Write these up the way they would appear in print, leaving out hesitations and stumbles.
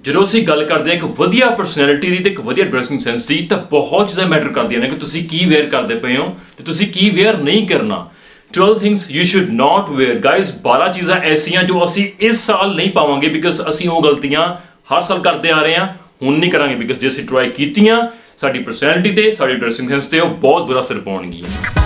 ਜਦੋਂ ਅਸੀਂ ਗੱਲ ਕਰਦੇ ਹਾਂ ਇੱਕ ਵਧੀਆ ਪਰਸਨੈਲਿਟੀ ਦੀ ਤੇ ਇੱਕ ਵਧੀਆ ਡਰੈਸਿੰਗ ਸੈਂਸ ਦੀ ਤਾਂ ਬਹੁਤ ਚੀਜ਼ਾਂ ਮੈਟਰ ਕਰਦੀਆਂ ਨੇ ਕਿ ਤੁਸੀਂ ਕੀ ਵੇਅਰ ਕਰਦੇ ਪਏ ਹੋ ਤੇ ਤੁਸੀਂ ਕੀ ਵੇਅਰ ਨਹੀਂ ਕਰਨਾ। 12 things you should not wear guys। 12 ਚੀਜ਼ਾਂ ਐਸੀਆਂ ਜੋ ਅਸੀਂ ਇਸ ਸਾਲ ਨਹੀਂ ਪਾਵਾਂਗੇ ਬਿਕਾਜ਼ ਅਸੀਂ ਉਹ ਗਲਤੀਆਂ ਹਰ ਸਾਲ ਕਰਦੇ ਆ ਰਹੇ ਹਾਂ, ਹੁਣ ਨਹੀਂ ਕਰਾਂਗੇ ਬਿਕਾਜ਼ ਜੇ ਅਸੀਂ ਟਰਾਈ ਕੀਤੀਆਂ ਸਾਡੀ ਪਰਸਨੈਲਿਟੀ ਤੇ ਸਾਡੀ ਡਰੈਸਿੰਗ ਸੈਂਸ ਤੇ ਉਹ ਬਹੁਤ ਬੁਰਾ ਅਸਰ ਪਾਉਣਗੀਆਂ।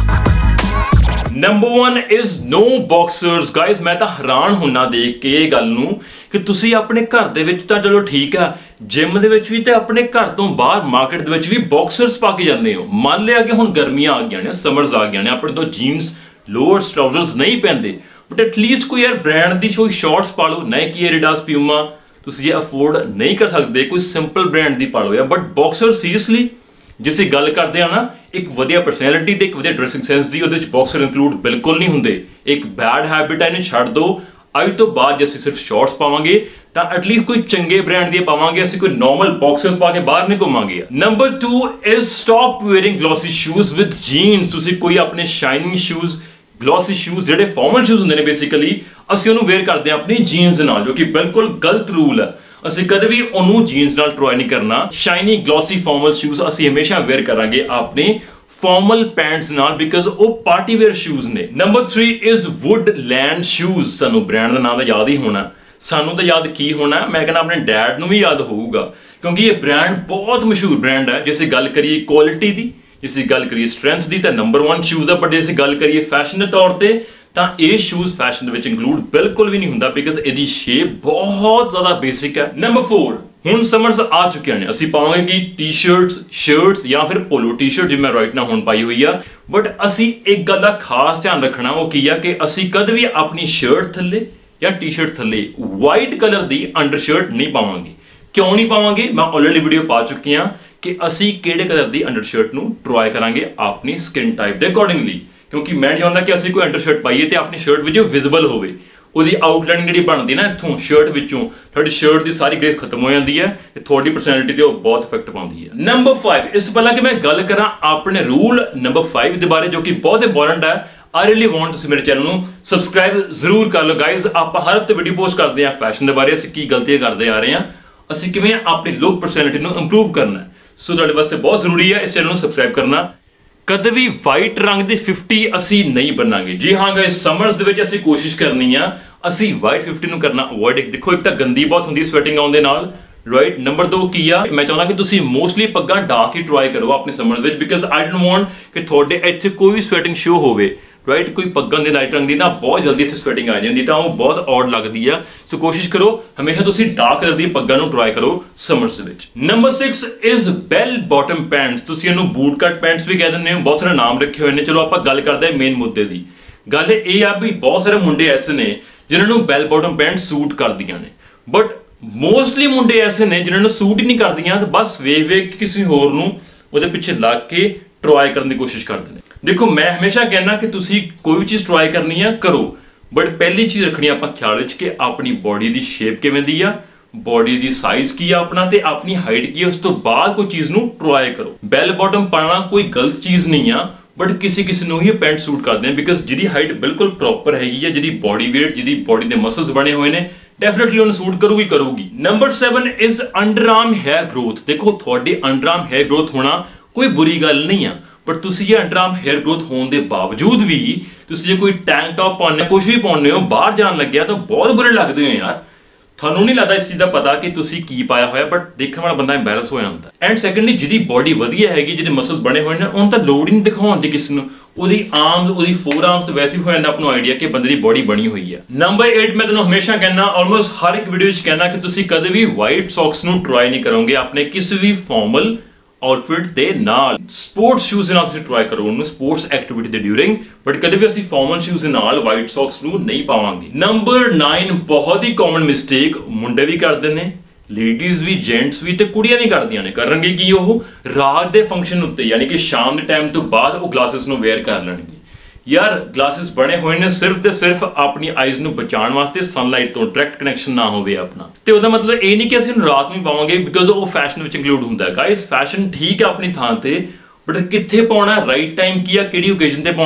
Number 1 is no boxers guys। ਮੈਂ ਤਾਂ ਹੈਰਾਨ ਹੁੰਨਾ ਦੇਖ ਕੇ ਇਹ ਗੱਲ ਨੂੰ ਕਿ ਤੁਸੀਂ ਆਪਣੇ ਘਰ ਦੇ ਵਿੱਚ ਤਾਂ ਚਲੋ ਠੀਕ ਆ, ਜਿਮ ਦੇ ਵਿੱਚ ਵੀ ਤੇ ਆਪਣੇ ਘਰ ਤੋਂ ਬਾਹਰ ਮਾਰਕੀਟ ਦੇ ਵਿੱਚ ਵੀ ਬਾਕਸਰਸ ਪਾ ਕੇ ਜਾਂਦੇ ਹੋ। ਮੰਨ ਲਿਆ ਕਿ ਹੁਣ ਗਰਮੀਆਂ ਆ ਗਈਆਂ ਨੇ, ਸਮਰਸ ਆ ਗਈਆਂ ਨੇ, ਆਪਣੇ ਤੋਂ ਜੀਨਸ ਲੋਅਰਸ ਟਰਾਊਜ਼ਰਸ ਨਹੀਂ ਪੈਂਦੇ ਬਟ ਐਟਲੀਸਟ ਕੋਈ ਯਾਰ ਬ੍ਰਾਂਡ ਦੀ ਕੋਈ ਸ਼ਾਰਟਸ ਪਾ ਲਓ, ਨਾਈਕੀ, ਐਡੀਡਾਸ, ਪਿਊਮਾ। ਤੁਸੀਂ ਇਹ ਅਫੋਰਡ ਨਹੀਂ ਕਰ ਸਕਦੇ ਕੋਈ ਸਿੰਪਲ ਬ੍ਰਾਂਡ ਦੀ ਪਾ ਲਓ ਯਾਰ। ਬਟ ਬਾਕਸਰ ਸੀਰੀਅਸਲੀ ਜੇ ਅਸੀਂ ਗੱਲ ਕਰਦੇ ਆ ਨਾ ਇੱਕ ਵਧੀਆ ਪਰਸਨੈਲਿਟੀ ਤੇ ਇੱਕ ਵਧੀਆ ਡਰੈਸਿੰਗ ਸੈਂਸ ਦੀ, ਉਹਦੇ ਵਿੱਚ ਬਾਕਸਰ ਇਨਕਲੂਡ ਬਿਲਕੁਲ ਨਹੀਂ ਹੁੰਦੇ। ਇੱਕ ਬੈਡ ਹੈਬਿਟ ਹੈ, ਇਹਨੂੰ ਛੱਡ ਦਿਓ। ਅੱਜ ਤੋਂ ਬਾਅਦ ਜੇ ਅਸੀਂ ਸਿਰਫ ਸ਼ਾਰਟਸ ਪਾਵਾਂਗੇ ਤਾਂ ਐਟਲੀਸਟ ਕੋਈ ਚੰਗੇ ਬ੍ਰਾਂਡ ਦੀਆਂ ਪਾਵਾਂਗੇ, ਅਸੀਂ ਕੋਈ ਨਾਰਮਲ ਬਾਕਸਰਸ ਪਾ ਕੇ ਬਾਹਰ ਨਹੀਂ ਘੁੰਮਾਂਗੇ। Number 2 is stop wearing glossy shoes with jeans। ਤੁਸੀਂ ਕੋਈ ਆਪਣੇ ਸ਼ਾਈਨਿੰਗ ਸ਼ੂਜ਼, ਗਲੋਸੀ ਸ਼ੂਜ਼ ਜਿਹੜੇ ਫਾਰਮਲ ਸ਼ੂਜ਼ ਹੁੰਦੇ ਨੇ ਬੇਸਿਕਲੀ, ਅਸੀਂ ਉਹਨੂੰ ਵੇਅਰ ਕਰਦੇ ਹਾਂ ਆਪਣੀ ਜੀਨਸ ਨਾਲ, ਜੋ ਕਿ ਬਿਲਕੁਲ ਗਲਤ ਰੂਲ ਹੈ। ਅਸੀਂ ਕਦੇ ਵੀ ਉਹਨੂੰ ਜੀਨਸ ਨਾਲ ਟਰਾਈ ਨਹੀਂ ਕਰਨਾ। ਸ਼ਾਈਨੀ ਗਲੋਸੀ ਫਾਰਮਲ ਸ਼ੂਜ਼ ਅਸੀਂ ਹਮੇਸ਼ਾ ਵੇਅਰ ਕਰਾਂਗੇ ਆਪਣੇ ਫਾਰਮਲ ਪੈਂਟਸ ਨਾਲ ਬਿਕਾਜ਼ ਉਹ ਪਾਰਟੀ ਵੇਅਰ ਸ਼ੂਜ਼ ਨੇ। ਨੰਬਰ 3 is woodland shoes। ਸਾਨੂੰ ਬ੍ਰਾਂਡ ਦਾ ਨਾਮ ਤਾਂ ਯਾਦ ਹੀ ਹੋਣਾ, ਸਾਨੂੰ ਤਾਂ ਯਾਦ ਕੀ ਹੋਣਾ, ਮੈਂ ਕਹਿੰਦਾ ਆਪਣੇ ਡੈਡ ਨੂੰ ਵੀ ਯਾਦ ਹੋਊਗਾ ਕਿਉਂਕਿ ਇਹ ਬ੍ਰਾਂਡ ਬਹੁਤ ਮਸ਼ਹੂਰ ਬ੍ਰਾਂਡ ਹੈ। ਜੇ ਅਸੀਂ ਗੱਲ ਕਰੀਏ ਕੁਆਲਿਟੀ ਦੀ, ਜੇ ਅਸੀਂ ਗੱਲ ਕਰੀਏ ਸਟਰੈਂਥ ਦੀ ਤਾਂ ਨੰਬਰ 1 ਸ਼ੂਜ਼ ਆ। ਬਟ ਜੇ ਅਸੀਂ ਗੱਲ ਕਰੀਏ ਫੈਸ਼ਨ ਦੇ ਤੌਰ ਤੇ ਤਾਂ ਇਹ ਸ਼ੂਜ਼ ਫੈਸ਼ਨ ਦੇ ਵਿੱਚ ਇਨਕਲੂਡ ਬਿਲਕੁਲ ਵੀ ਨਹੀਂ ਹੁੰਦਾ ਬਿਕਾਜ਼ ਇਹਦੀ ਸ਼ੇਪ ਬਹੁਤ ਜ਼ਿਆਦਾ ਬੇਸਿਕ ਹੈ। ਨੰਬਰ 4 ਹੁਣ ਸਮਰਸ ਆ ਚੁੱਕੀਆਂ ਨੇ, ਅਸੀਂ ਪਾਵਾਂਗੇ ਕਿ ਟੀ-ਸ਼ਰਟਸ, ਸ਼ਰਟਸ ਜਾਂ ਫਿਰ ਪੋਲੋ ਟੀ-ਸ਼ਰਟ ਜਿਵੇਂ ਮੈਂ ਰਾਈਟ ਨਾਲ ਹੁਣ ਪਾਈ ਹੋਈ ਆ। ਬਟ ਅਸੀਂ ਇੱਕ ਗੱਲ ਦਾ ਖਾਸ ਧਿਆਨ ਰੱਖਣਾ, ਉਹ ਕੀ ਆ ਕਿ ਅਸੀਂ ਕਦੇ ਵੀ ਆਪਣੀ ਸ਼ਰਟ ਥੱਲੇ ਜਾਂ ਟੀ-ਸ਼ਰਟ ਥੱਲੇ ਵਾਈਟ ਕਲਰ ਦੀ ਅੰਡਰਸ਼ਰਟ ਨਹੀਂ ਪਾਵਾਂਗੇ। ਕਿਉਂ ਨਹੀਂ ਪਾਵਾਂਗੇ? ਮੈਂ ਆਲਰੇਡੀ ਵੀਡੀਓ ਪਾ ਚੁੱਕੀ ਹਾਂ ਕਿ ਅਸੀਂ ਕਿਹੜੇ ਕਲਰ ਦੀ ਅੰਡਰਸ਼ਰਟ ਨੂੰ ਟਰਾਈ ਕਰਾਂਗੇ ਆਪਣੀ ਸਕਿਨ ਟਾਈਪ ਦੇ ਅਕੋਰਡਿੰਗਲੀ, ਕਿਉਂਕਿ ਮੈਂ ਚਾਹੁੰਦਾ ਕਿ ਅਸੀਂ ਕੋਈ ਅੰਡਰਸ਼ਰਟ ਪਾਈਏ ਤੇ ਆਪਣੀ ਸ਼ਰਟ ਵਿੱਚ ਵਿਜ਼ੀਬਲ ਹੋਵੇ, ਉਹਦੀ ਆਊਟਲਾਈਨ ਜਿਹੜੀ ਬਣਦੀ ਨਾ ਇੱਥੋਂ ਸ਼ਰਟ ਵਿੱਚੋਂ, ਤੁਹਾਡੀ ਸ਼ਰਟ ਦੀ ਸਾਰੀ ਗ੍ਰੇਸ ਖਤਮ ਹੋ ਜਾਂਦੀ ਹੈ ਤੇ ਤੁਹਾਡੀ ਪਰਸਨੈਲਿਟੀ ਤੇ ਉਹ ਬਹੁਤ ਇਫੈਕਟ ਪਾਉਂਦੀ ਹੈ। ਨੰਬਰ 5 ਇਸ ਤੋਂ ਪਹਿਲਾਂ ਕਿ ਮੈਂ ਗੱਲ ਕਰਾਂ ਆਪਣੇ ਰੂਲ ਨੰਬਰ 5 ਦੇ ਬਾਰੇ ਜੋ ਕਿ ਬਹੁਤ ਇੰਪੋਰਟੈਂਟ ਹੈ, ਆਈ ਰੀਅਲੀ ਵਾਂਟ ਤੁਸੀਂ ਮੇਰੇ ਚੈਨਲ ਨੂੰ ਸਬਸਕ੍ਰਾਈਬ ਜ਼ਰੂਰ ਕਰ ਲਓ ਗਾਇਜ਼। ਆਪਾਂ ਹਰ ਹਫਤੇ ਵੀਡੀਓ ਪੋਸਟ ਕਰਦੇ ਹਾਂ ਫੈਸ਼ਨ ਦੇ ਬਾਰੇ, ਅਸੀਂ ਕੀ ਗਲਤੀਆਂ ਕਰਦੇ ਆ ਰਹੇ ਹਾਂ, ਅਸੀਂ ਕਿਵੇਂ ਆਪਣੀ ਲੁੱਕ ਪਰਸਨੈਲਿਟੀ ਨੂੰ ਇੰਪਰੂਵ ਕਰਨਾ ਹੈ। ਸੋ ਤੁਹਾਡੇ ਵਾਸਤੇ ਬਹੁਤ ਜ਼ਰੂਰੀ ਹੈ ਇਸ ਚੈਨਲ ਨੂੰ ਸਬਸਕ੍ਰਾਈਬ ਕਰਨਾ। ਕਦੇ ਵੀ ਵਾਈਟ ਰੰਗ ਦੀ 50 ਅਸੀਂ ਨਹੀਂ ਬਣਾਂਗੇ। ਜੀ ਹਾਂ ਗਾਇਸ, ਸਮਰਸ ਦੇ ਵਿੱਚ ਅਸੀਂ ਕੋਸ਼ਿਸ਼ ਕਰਨੀ ਆ ਅਸੀਂ ਵਾਈਟ 50 ਨੂੰ ਕਰਨਾ ਅਵੋਇਡ। ਦੇਖੋ ਇੱਕ ਤਾਂ ਗੰਦੀ ਬਹੁਤ ਹੁੰਦੀ ਸਵੈਟਿੰਗ ਆਉਣ ਦੇ ਨਾਲ, ਰਾਈਟ। ਨੰਬਰ 2 ਕੀ ਆ, ਮੈਂ ਚਾਹੁੰਦਾ ਕਿ ਤੁਸੀਂ ਮੋਸਟਲੀ ਪੱਗਾਂ ਡਾਰਕ ਹੀ ਟਰਾਈ ਕਰੋ ਆਪਣੇ ਸਮਰ ਵਿੱਚ ਬਿਕਾਜ਼ ਆਈ ਡੋਨਟ ਵਾਂਟ ਕਿ ਤੁਹਾਡੇ ਇੱਥੇ ਕੋਈ ਵੀ ਸਵੈਟਿੰਗ ਸ਼ੋ ਹੋਵੇ, ਰਾਈਟ। ਕੋਈ ਪੱਗਾਂ ਦੇ ਲਾਈਟ ਰੰਗ ਦੀ ਨਾ ਬਹੁਤ ਜਲਦੀ ਇੱਥੇ ਸਵੈਟਿੰਗ ਆ ਜਾਂਦੀ ਤਾਂ ਉਹ ਬਹੁਤ ਔਡ ਲੱਗਦੀ ਆ। ਸੋ ਕੋਸ਼ਿਸ਼ ਕਰੋ ਹਮੇਸ਼ਾ ਤੁਸੀਂ ਡਾਰਕ ਕਲਰ ਦੀ ਪੱਗਾਂ ਨੂੰ ਟਰਾਈ ਕਰੋ ਸਮਰਸ ਦੇ ਵਿੱਚ। ਨੰਬਰ 6 is bell bottom pants। ਤੁਸੀਂ ਇਹਨੂੰ ਬੂਟ ਕੱਟ ਪੈਂਟਸ ਵੀ ਕਹਿ ਦਿੰਦੇ ਹੋ, ਬਹੁਤ ਸਾਰੇ ਨਾਮ ਰੱਖੇ ਹੋਏ ਨੇ। ਚਲੋ ਆਪਾਂ ਗੱਲ ਕਰਦੇ ਹਾਂ ਮੇਨ ਮੁੱਦੇ ਦੀ। ਗੱਲ ਇਹ ਆ ਵੀ ਬਹੁਤ ਸਾਰੇ ਮੁੰਡੇ ਐਸੇ ਨੇ ਜਿਨ੍ਹਾਂ ਨੂੰ ਬੈਲ ਬੋਟਮ ਪੈਂਟ ਸੂਟ ਕਰਦੀਆਂ ਨੇ, ਬਟ ਮੋਸਟਲੀ ਮੁੰਡੇ ਐਸੇ ਨੇ ਜਿਨ੍ਹਾਂ ਨੂੰ ਸੂਟ ਹੀ ਨਹੀਂ ਕਰਦੀਆਂ ਤੇ ਬਸ ਵੇਖ ਕਿਸੇ ਹੋਰ ਨੂੰ ਉਹਦੇ ਪਿੱਛੇ ਲੱਗ ਕੇ ਟਰਾਈ ਕਰਨ ਦੀ ਕੋਸ਼ਿਸ਼ ਕਰਦੇ ਨੇ। ਦੇਖੋ ਮੈਂ ਹਮੇਸ਼ਾ ਕਹਿੰਦਾ ਕਿ ਤੁਸੀਂ ਕੋਈ ਵੀ ਚੀਜ਼ ਟਰਾਈ ਕਰਨੀ ਆ ਕਰੋ, ਬਟ ਪਹਿਲੀ ਚੀਜ਼ ਰੱਖਣੀ ਆਪਾਂ ਖਿਆਲ ਵਿੱਚ ਕਿ ਆਪਣੀ ਬੋਡੀ ਦੀ ਸ਼ੇਪ ਕਿਵੇਂ ਦੀ ਆ, ਬੋਡੀ ਦੀ ਸਾਈਜ਼ ਕੀ ਆ ਆਪਣਾ ਤੇ ਆਪਣੀ ਹਾਈਟ ਕੀ ਆ, ਉਸ ਤੋਂ ਬਾਅਦ ਕੋਈ ਚੀਜ਼ ਨੂੰ ਟਰਾਈ ਕਰੋ। ਬੈਲ ਬੋਟਮ ਪਾਉਣਾ ਕੋਈ ਗਲਤ ਚੀਜ਼ ਨਹੀਂ ਆ, ਬਟ ਕਿਸੇ ਨੂੰ ਹੀ ਪੈਂਟ ਸੂਟ ਕਰਦੇ ਨੇ ਬਿਕਾਜ਼ ਜਿਹਦੀ ਹਾਈਟ ਬਿਲਕੁਲ ਪ੍ਰੋਪਰ ਹੈਗੀ ਹੈ, ਜਿਹਦੀ ਬੋਡੀ ਵੇਟ, ਜਿਹਦੀ ਬੋਡੀ ਦੇ ਮਸਲਸ ਬਣੇ ਹੋਏ ਨੇ, ਡੈਫੀਨਿਟਲੀ ਉਹਨੂੰ ਸੂਟ ਕਰੂਗੀ। ਨੰਬਰ 7 is ਅੰਡਰਆਰਮ ਹੈਅਰ ਗਰੋਥ। ਦੇਖੋ ਤੁਹਾਡੀ ਅੰਡਰਆਰਮ ਹੈਅਰ ਗਰੋਥ ਹੋਣਾ ਕੋਈ ਬੁਰੀ ਗੱਲ ਨਹੀਂ ਆ, ਬਟ ਤੁਸੀਂ ਇਹ ਅੰਡਰਆਰਮ ਹੈਅਰ ਗਰੋਥ ਹੋਣ ਦੇ ਬਾਵਜੂਦ ਵੀ ਤੁਸੀਂ ਜੇ ਕੋਈ ਟੈਂਕ ਟੌਪ ਪਾਉਂਦੇ ਹੋ, ਕੁਝ ਵੀ ਪਾਉਂਦੇ ਹੋ, ਬਾਹਰ ਜਾਣ ਲੱਗਿਆ ਤਾਂ ਬਹੁਤ ਬੁਰੇ ਲੱਗਦੇ ਹੋ ਯਾਰ। ਤੁਹਾਨੂੰ ਨਹੀਂ ਲੱਗਦਾ ਇਸ ਚੀਜ਼ ਦਾ ਪਤਾ ਕਿ ਤੁਸੀਂ ਕੀ ਪਾਇਆ ਹੋਇਆ, ਬਟ ਦੇਖਣ ਵਾਲਾ ਬੰਦਾ ਐਂਬੈਰਸ ਹੋ ਜਾਂਦਾ। ਐਂਡ ਸੈਕੰਡਲੀ ਜਿਹਦੀ ਬੋਡੀ ਵਧੀਆ ਹੈਗੀ, ਜਿਹਦੇ ਮਸਲਸ ਬਣੇ ਹੋਏ ਨੇ, ਉਹਨਾਂ ਤਾਂ ਲੋੜ ਹੀ ਨਹੀਂ ਦਿਖਾਉਣ ਦੀ ਕਿਸੇ ਨੂੰ। ਉਹਦੀ ਆਰਮਸ, ਉਹਦੀ 4 ਆਰਮਸ ਤੇ ਵੈਸੇ ਹੀ ਹੋ ਜਾਂਦਾ ਆਪਾਂ ਨੂੰ ਆਈਡੀਆ ਕਿ ਬੰਦੇ ਦੀ ਬੋਡੀ ਬਣੀ ਹੋਈ ਹੈ। ਨੰਬਰ 8 ਮੈਂ ਤੁਹਾਨੂੰ ਹਮੇਸ਼ਾ ਕਹਿੰਦਾ, ਆਲਮੋਸਟ ਹਰ ਇੱਕ ਵੀਡੀਓ 'ਚ ਕਹਿੰਦਾ ਕਿ ਤੁਸੀਂ ਕਦੇ ਵੀ ਵਾਈਟ ਸੌਕਸ ਨੂੰ ਟਰਾਈ ਨਹੀਂ ਕਰੋਗੇ ਆਪਣੇ ਕਿਸੇ ਵੀ ਫਾਰਮਲ ਆਊਟਫਿਟ ਦੇ ਨਾਲ। ਸਪੋਰਟਸ ਸ਼ੂਜ਼ ਦੇ ਨਾਲ ਤੁਸੀਂ ਟਰਾਈ ਕਰੋ ਉਹਨੂੰ ਸਪੋਰਟਸ ਐਕਟੀਵਿਟੀ ਦੇ ਡਿਊਰਿੰਗ, ਬਟ ਕਦੇ ਵੀ ਅਸੀਂ ਫਾਰਮਲ ਸ਼ੂਜ਼ ਦੇ ਨਾਲ ਵਾਈਟ ਸੌਕਸ ਨੂੰ ਨਹੀਂ ਪਾਵਾਂਗੇ। ਨੰਬਰ 9 ਬਹੁਤ ਹੀ ਕਾਮਨ ਮਿਸਟੇਕ ਮੁੰਡੇ ਵੀ ਕਰਦੇ ਨੇ, ਲੇਡੀਜ਼ ਵੀ, ਜੈਂਟਸ ਵੀ ਤੇ ਕੁੜੀਆਂ ਵੀ ਕਰਦੀਆਂ ਨੇ। ਕਰਨਗੇ ਕਿ ਉਹ ਰਾਤ ਦੇ ਫੰਕਸ਼ਨ ਉੱਤੇ ਯਾਨੀ ਕਿ ਸ਼ਾਮ ਦੇ ਟਾਈਮ ਤੋਂ ਬਾਅਦ ਉਹ ਗਲਾਸਿਸ ਨੂੰ ਵੇਅਰ ਕਰ ਲੈਣਗੇ। ਯਾਰ ਗਲਾਸਿਸ ਬਣੇ ਹੋਏ ਨੇ ਸਿਰਫ ਤੇ ਸਿਰਫ ਆਪਣੀ ਆਈਜ਼ ਨੂੰ ਬਚਾਉਣ ਵਾਸਤੇ, ਸਨਲਾਈਟ ਤੋਂ ਡਾਇਰੈਕਟ ਕਨੈਕਸ਼ਨ ਨਾ ਹੋਵੇ ਆਪਣਾ। ਤੇ ਉਹਦਾ ਮਤਲਬ ਇਹ ਨਹੀਂ ਕਿ ਅਸੀਂ ਰਾਤ ਨੂੰ ਪਾਵਾਂਗੇ ਬਿਕਾਜ਼ ਉਹ ਫੈਸ਼ਨ ਵਿੱਚ ਇੰਕਲੂਡ ਹੁੰਦਾ ਹੈ। ਗਾਇਸ ਫੈਸ਼ਨ ਠੀਕ ਹੈ ਆਪਣੀ ਥਾਂ ਤੇ, ਬਟ ਕਿੱਥੇ ਪਾਉਣਾ, ਰਾਈਟ ਟਾਈਮ ਕੀ ਆ, ਕਿਹੜੀ ਓਕੇਜ਼ਨ ਤੇ ਪਾਉਣਾ,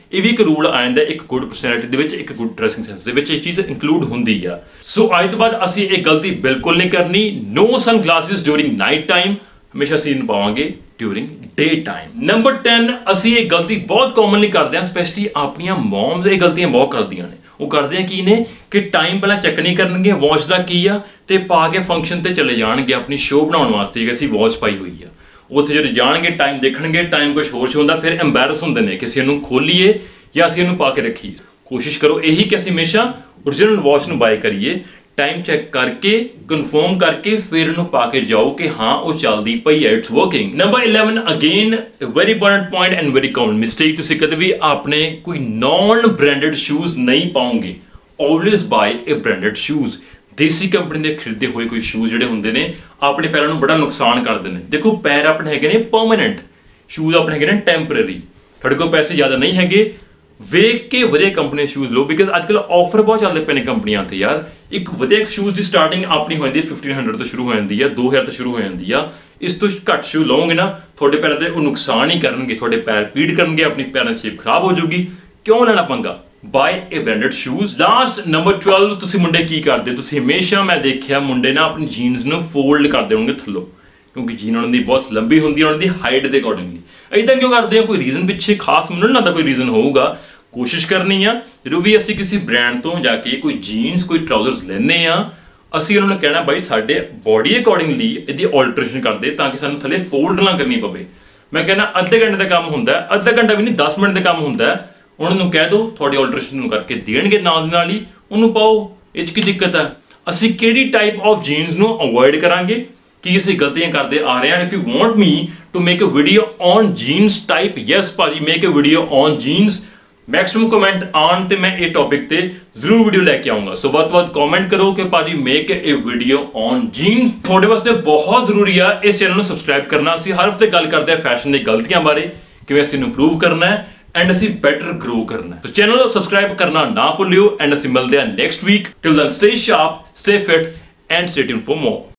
ਇਹ ਵੀ ਇੱਕ ਰੂਲ ਆ ਜਾਂਦਾ ਇੱਕ ਗੁੱਡ ਪਰਸਨੈਲਿਟੀ ਦੇ ਵਿੱਚ, ਇੱਕ ਗੁੱਡ ਡਰੈਸਿੰਗ ਸੈਂਸ ਦੇ ਵਿੱਚ ਇਹ ਚੀਜ਼ ਇਨਕਲੂਡ ਹੁੰਦੀ ਆ। ਸੋ ਅੱਜ ਤੋਂ ਬਾਅਦ ਅਸੀਂ ਇਹ ਗਲਤੀ ਬਿਲਕੁਲ ਨਹੀਂ ਕਰਨੀ। No sunglasses during night time, ਹਮੇਸ਼ਾ ਅਸੀਂ ਪਾਵਾਂਗੇ ਡਿਊਰਿੰਗ ਡੇ ਟਾਈਮ। ਨੰਬਰ 10, ਅਸੀਂ ਇਹ ਗਲਤੀ ਬਹੁਤ ਕਾਮਨਲੀ ਕਰਦੇ ਹਾਂ, ਸਪੈਸ਼ਲੀ ਆਪਣੀਆਂ ਮੌਮਸ ਇਹ ਗਲਤੀਆਂ ਬਹੁਤ ਕਰਦੀਆਂ ਨੇ। ਉਹ ਕਰਦੇ ਆ ਕੀ ਨੇ ਕਿ ਟਾਈਮ ਪਹਿਲਾਂ ਚੈੱਕ ਨਹੀਂ ਕਰਨਗੇ ਵਾਚ ਦਾ ਕੀ ਆ, ਤੇ ਪਾ ਕੇ ਫੰਕਸ਼ਨ ਤੇ ਚਲੇ ਜਾਣਗੇ ਆਪਣੀ ਸ਼ੋਅ ਬਣਾਉਣ ਵਾਸਤੇ ਕਿ ਅਸੀਂ ਵਾਚ ਪਾਈ ਹੋਈ ਆ। ਉੱਥੇ ਜਦੋਂ ਜਾਣਗੇ ਟਾਈਮ ਦੇਖਣਗੇ, ਟਾਈਮ ਕੁਝ ਹੋਰ ਹੁੰਦਾ, ਫਿਰ ਐਂਬੈਰਸ ਹੁੰਦੇ ਨੇ ਕਿ ਅਸੀਂ ਇਹਨੂੰ ਖੋਲੀਏ ਜਾਂ ਅਸੀਂ ਇਹਨੂੰ ਪਾ ਕੇ ਰੱਖੀਏ। ਕੋਸ਼ਿਸ਼ ਕਰੋ ਇਹੀ ਕਿ ਅਸੀਂ ਹਮੇਸ਼ਾ ਓਰੀਜਨਲ ਵਾਚ ਨੂੰ ਬਾਏ ਕਰੀਏ, ਟਾਈਮ ਚੈੱਕ ਕਰਕੇ ਕਨਫਰਮ ਕਰਕੇ ਫਿਰ ਇਹਨੂੰ ਪਾ ਕੇ ਜਾਓ ਕਿ ਹਾਂ ਉਹ ਚੱਲਦੀ ਪਈ ਹੈ, ਇਟਸ ਵਰਕਿੰਗ। ਨੰਬਰ 11, again very important point and very common mistake, ਤੁਸੀਂ ਕਦੇ ਵੀ ਆਪਣੇ ਕੋਈ ਨॉन ਬ੍ਰਾਂਡਡ ਸ਼ੂਜ਼ ਨਹੀਂ ਪਾਓਗੇ। Always buy a branded shoes. ਦੇਸੀ ਕੰਪਨੀ ਦੇ ਖਰੀਦੇ ਹੋਏ ਕੋਈ ਸ਼ੂਜ਼ ਜਿਹੜੇ ਹੁੰਦੇ ਨੇ ਆਪਣੇ ਪੈਰਾਂ ਨੂੰ ਬੜਾ ਨੁਕਸਾਨ ਕਰਦੇ ਨੇ। ਦੇਖੋ ਪੈਰ ਆਪਣੇ ਹੈਗੇ ਨੇ ਪਰਮਾਨੈਂਟ, ਸ਼ੂਜ਼ ਆਪਣੇ ਹੈਗੇ ਨੇ ਟੈਂਪਰੇਰੀ। ਤੁਹਾਡੇ ਕੋਲ ਪੈਸੇ ਜ਼ਿਆਦਾ ਨਹੀਂ ਹੈਗੇ, ਵੇਖ ਕੇ ਵਧੀਆ ਕੰਪਨੀ ਦੇ ਸ਼ੂਜ਼ ਲਓ, ਬਿਕਾਜ਼ ਅੱਜ ਕੱਲ੍ਹ ਆਫਰ ਬਹੁਤ ਚੱਲਦੇ ਪਏ ਨੇ ਕੰਪਨੀਆਂ ਤੇ ਯਾਰ। ਇੱਕ ਵਧੀਆ ਸ਼ੂਜ਼ ਦੀ ਸਟਾਰਟਿੰਗ ਆਪਣੀ ਹੋ ਜਾਂਦੀ 1500 ਤੋਂ ਸ਼ੁਰੂ ਹੋ ਜਾਂਦੀ ਆ, 2000 ਤੋਂ ਸ਼ੁਰੂ ਹੋ ਜਾਂਦੀ ਆ। ਇਸ ਤੋਂ ਘੱਟ ਸ਼ੂ ਲਓਗੇ ਨਾ ਤੁਹਾਡੇ ਪੈਰਾਂ ਤੇ ਉਹ ਨੁਕਸਾਨ ਹੀ ਕਰਨਗੇ, ਤੁਹਾਡੇ ਪੈਰ ਪੀੜ ਕਰਨਗੇ, ਆਪਣੀ ਪੈਰਾਂ ਦੀ ਸ਼ੇਪ ਖਰਾਬ ਹੋ ਜਾਊਗੀ। ਕਿਉਂ ਲੈਣਾ ਪੰਗਾ? Buy a branded shoes. Last number 12, ਤੁਸੀਂ ਮੁੰਡੇ ਕੀ ਕਰਦੇ? ਤੁਸੀਂ ਹਮੇਸ਼ਾ ਮੈਂ ਦੇਖਿਆ ਮੁੰਡੇ ਨਾ ਆਪਣੀ ਜੀਨਸ ਨੂੰ ਫੋਲਡ ਕਰਦੇ ਹੋਣਗੇ ਥੱਲੋਂ, ਕਿਉਂਕਿ ਜੀਨ ਉਹਨਾਂ ਦੀ ਬਹੁਤ ਲੰਬੀ ਹੁੰਦੀ ਹੈ ਉਹਨਾਂ ਦੀ ਹਾਈਟ ਦੇ ਅਕੋਰਡਿੰਗਲੀ। ਇੱਦਾਂ ਕਿਉਂ ਕਰਦੇ ਆ? ਕੋਈ ਰੀਜ਼ਨ ਪਿੱਛੇ ਖਾਸ ਮੈਨੂੰ ਨਹੀਂ ਲੱਗਦਾ ਕੋਈ ਰੀਜ਼ਨ ਹੋਊਗਾ। ਕੋਸ਼ਿਸ਼ ਕਰਨੀ ਆ ਜਦੋਂ ਵੀ ਅਸੀਂ ਕਿਸੇ ਬ੍ਰਾਂਡ ਤੋਂ ਜਾ ਕੇ ਕੋਈ ਜੀਨਸ ਕੋਈ ਟਰਾਊਜ਼ਰਸ ਲੈਣੇ ਆ, ਅਸੀਂ ਉਹਨਾਂ ਨੂੰ ਕਹਿਣਾ ਬਾਈ ਸਾਡੇ ਬੋਡੀ ਅਕੋਰਡਿੰਗਲੀ ਇਹਦੀ ਆਲਟਰੇਸ਼ਨ ਕਰਦੇ ਤਾਂ ਕਿ ਸਾਨੂੰ ਥੱਲੇ ਫੋਲਡ ਨਾ ਕਰਨੀ ਪਵੇ। ਮੈਂ ਕਹਿੰਦਾ ਅੱਧੇ ਘੰਟੇ ਦਾ ਕੰਮ ਹੁੰਦਾ, ਅੱਧਾ ਘੰਟਾ ਵੀ ਨਹੀਂ 10 ਮਿੰਟ ਦਾ ਕੰਮ ਹੁੰਦਾ। ਉਹਨਾਂ ਨੂੰ ਕਹਿ ਦਿਓ ਤੁਹਾਡੀ ਆਲਟਰੇਸ਼ਨ ਨੂੰ ਕਰਕੇ ਦੇਣਗੇ, ਨਾਲ ਦੀ ਨਾਲ ਹੀ ਉਹਨੂੰ ਪਾਓ। ਇਹ 'ਚ ਕੀ ਦਿੱਕਤ ਹੈ? ਅਸੀਂ ਕਿਹੜੀ ਟਾਈਪ ਆਫ ਜੀਨਸ ਨੂੰ ਅਵੋਇਡ ਕਰਾਂਗੇ? ਕੀ ਅਸੀਂ ਗਲਤੀਆਂ ਕਰਦੇ ਆ ਰਹੇ ਹਾਂ? If you want me to make a video on jeans type, yes ਭਾਜੀ make a video on jeans. Maximum comment ਆਉਣ ਤੇ ਮੈਂ ਇਹ ਟੌਪਿਕ ਤੇ ਜ਼ਰੂਰ ਵੀਡੀਓ ਲੈ ਕੇ ਆਉਂਗਾ। ਸੋ ਵੱਧ ਤੋਂ ਵੱਧ ਕਮੈਂਟ ਕਰੋ ਕਿ ਭਾਜੀ make a video on jeans. ਤੁਹਾਡੇ ਵਾਸਤੇ ਬਹੁਤ ਜ਼ਰੂਰੀ ਆ ਇਸ ਚੈਨਲ ਨੂੰ ਸਬਸਕ੍ਰਾਈਬ ਕਰਨਾ। ਅਸੀਂ ਹਰ ਹਫਤੇ ਗੱਲ ਕਰਦੇ ਹਾਂ ਫੈਸ਼ਨ ਦੀ ਗਲਤੀਆਂ ਬਾਰੇ, ਕਿਵੇਂ ਅਸੀਂ ਇੰਪਰੂਵ ਕਰਨਾ ਹੈ ਐਂਡ ਅਸੀਂ ਬੈਟਰ ਗਰੋ ਕਰਨਾ ਹੈ। ਸੋ ਚੈਨਲ ਨੂੰ ਸਬਸਕ੍ਰਾਈਬ ਕਰਨਾ ਨਾ ਭੁੱਲਿਓ ਐਂਡ ਅਸੀਂ ਮਿਲਦੇ ਹਾਂ next week. Till then stay sharp, stay fit and stay tune for more.